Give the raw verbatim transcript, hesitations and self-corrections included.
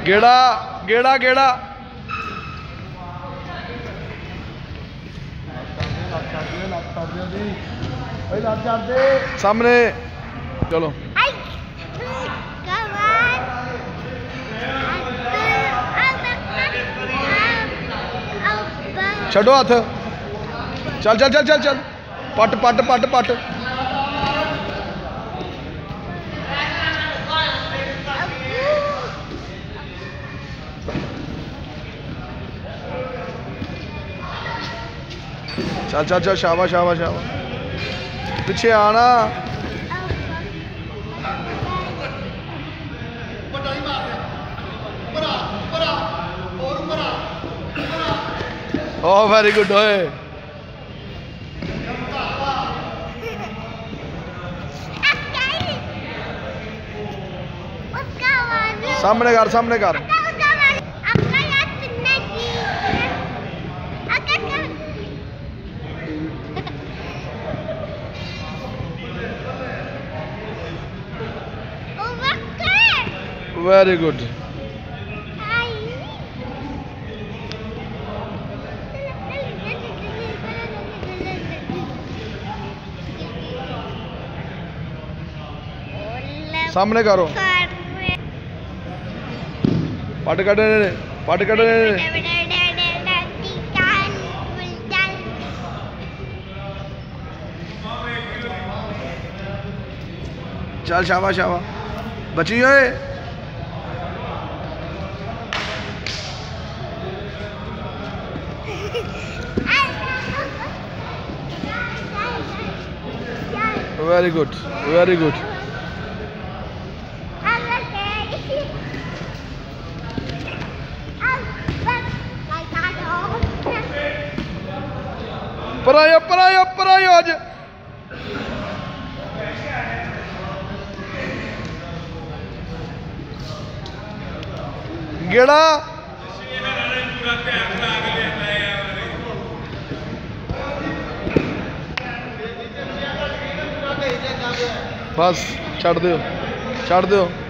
गेड़ा गेड़ा गेड़ा सामने चलो छड़ो हाथ चल चल चल चल चल पट पट पट पट चल चल चल शाबाश शाबाश शाबाश पीछे आना ओ वेरी गुड ओए सामने कर सामने कर वेरी गुड सामने करो पट कटने पट कटने चल शाबाश शाबाश बची है वेरी गुड वेरी गुड परायो परायो परायो आज गेड़ा बस छड़ दो छड़ दो।